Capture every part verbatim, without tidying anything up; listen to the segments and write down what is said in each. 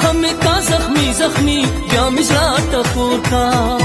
غم کا زخمی زخمی بیا مزرا تخور کا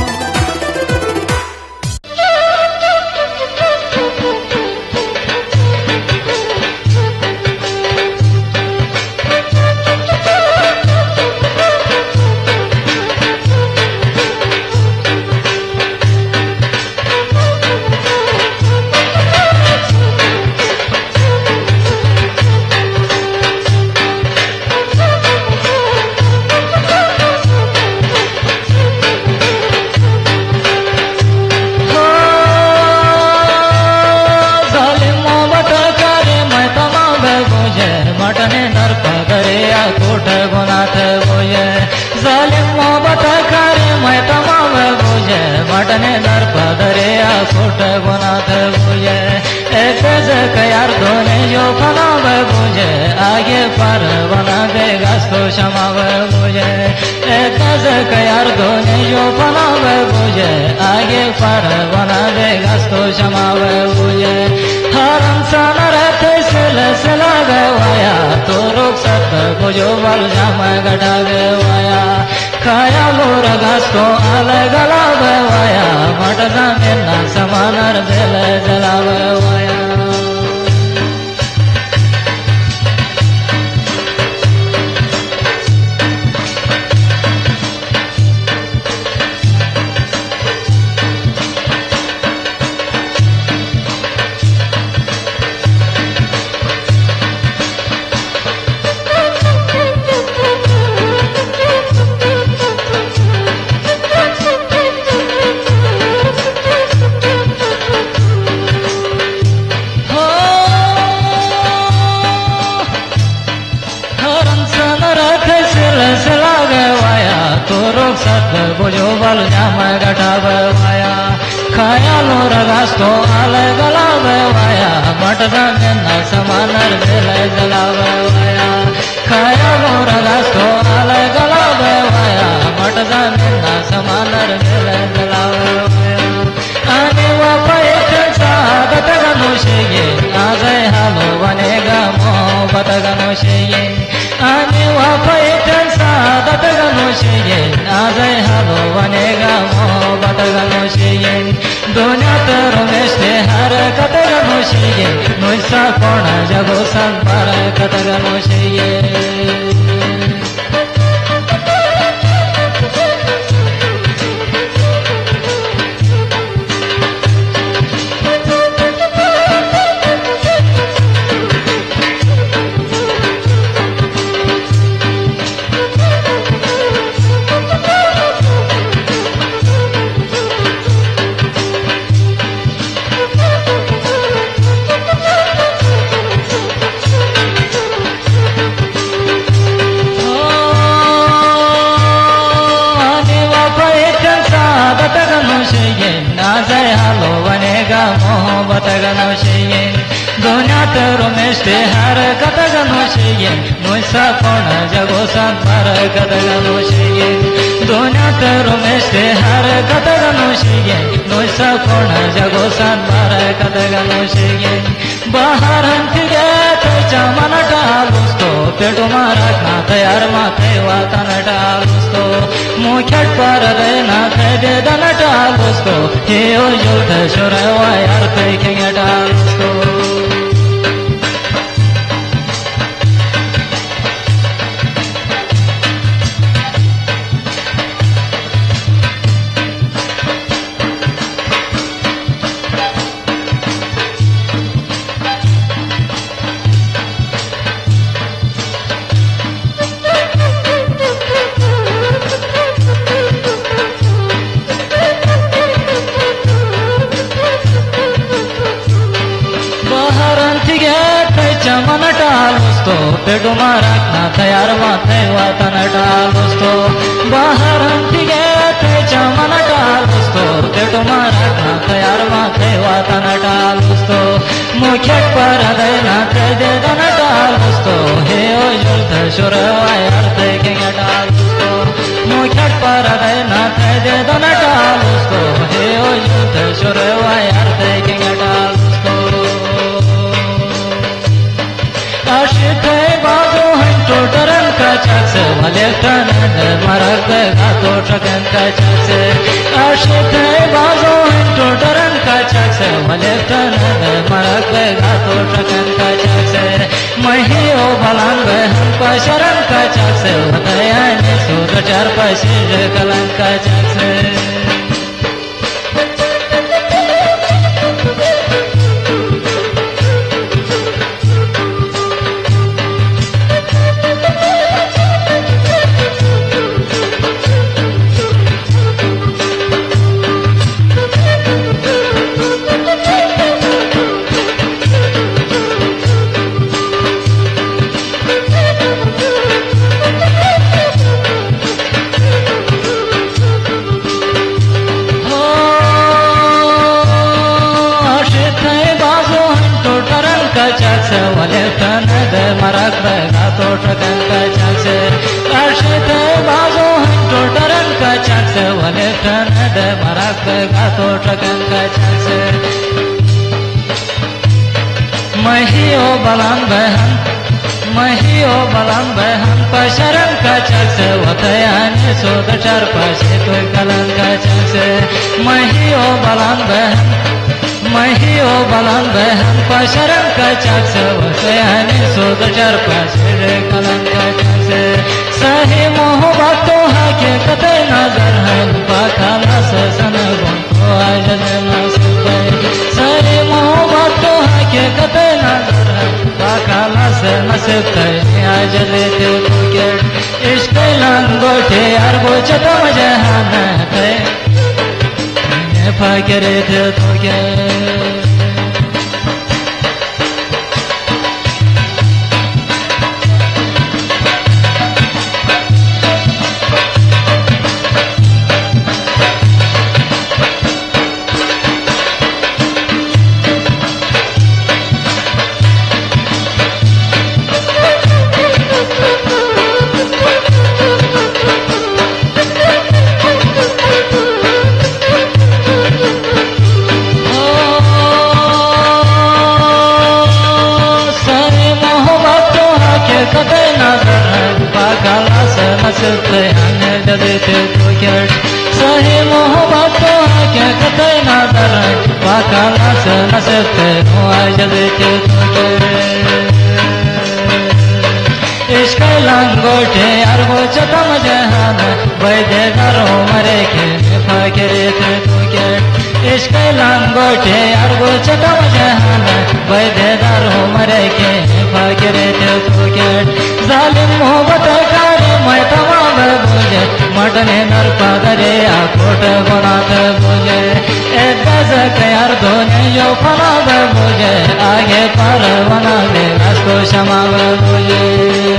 मटने नर पदरे आसुट गुनाथ बुझे एक कयार धोने जो फना बुझे आगे पर बना देगा तो क्षमा बुझे एक कयार धोने जो फना बुझे आगे पर बना देगा तो क्षमा बुझे हर इंसान रहते सिलसिला गवाया तो रोक सत बुझो बल जाम गढ़ा गवाया खाया लोर गास्तो अलग गलावाया मटना मेना समानर जल जलावाया बुझो बल जाम गटावाया खाया लो रगास्तो अलग गलावाया मटना मेना समानर दिल जलावाया खाया लो रगास्तो अलग गलावाया मटना मेना समानर दिल जलावाया आने वापा एक सागत गनुषये आजे हालो बनेगा मोहब्बत गनुषये आने वापा एक सागत गनुषये आजे हालो बनेगा मोहब्बत गनुषये दुनिया तर मेष्टे हरकत गनुषये मुझसा कोण जगो संपर्कत गनुषये मोहब्बत गनुषये दुनिया तेरो मेष्टे हरकत गनुषये मुझसा कोण जगो संपर्कत गनुषये दुनिया तेरो मेष्टे हरकत गनुषये मुझसा कोण जगो संपर्कत गनुषये बाहर हंतिगे चमन टालुस्तो पेटू मारा ना तयार माथे वातन टालुस्तो मुखेट पर देना थे दन टालुस्तो हे ओ युद्ध शुरवा यार के टालुस्तो चमन टालुस्तो पेटू मारा ना तयार माथे वातन टालुस्तो बाहर हंतिगे थे चमन टालुस्तो पेटू मारा ना तयार माथे वातन टालुस्तो मुखेट पर देना थे दन टालुस्तो हे ओ युद्ध शुरवा यार के टालुस्तो मुखेट पर देना थे दन टालुस्तो हे ओ युद्ध शुरवा यार के टालुस्तो आशिक बाजू हंटो डरन का चक्स चक्स वलेफ्टन मरक गातो टकन का चक्स आशिक बाजो हंटो टरन का चक्स वलेफ्टन मरक गातो टकन का चक्स महियो बलांग हम पशरन का चक्स वदयाने सूद चार पशिर कलन का चक्स वलेफ्टन मरक गातो टकन का चक्स आशिक बाजो हंटो टरन का चक्स वलेफ्टन मरक गातो टकन का चक्स महियो बलान बहन महियो बलान बहन पशरन का चक्स वतयान सोद चार पाशे तो कलन का चक्स महियो बलान बहन महियो बलान बहन पशरन का चक्स वतयान सोद चार पाशे कलन का चक्स सही मोहब्बत तो हाके कते नजर है पाखाला ससन गुंतो आजल नसीब सही मोहब्बत तो हाके कते नजर है पाखाला से नसीब आजल ते के इश्क लंगोटे अरबो चतम जहान है फकर थे तो के सही मोहब्बत तो क्या कते नजर पाकाला से नसते मुआजल के इश्क लंगोटे अरबो चतम जहान वैदे डरो मरे के फकरे थे के इश्क लंगोटे अरबो चतम जहान वैदे डरो मरे के फकरे थे के जालिम मोहब्बत करे मैं तमाम बुझे मटने नर पादरे आकोट बनात बुझे ए दस कयार धोने जो फना बुझे आगे पर बना दे उसको क्षमा बुझे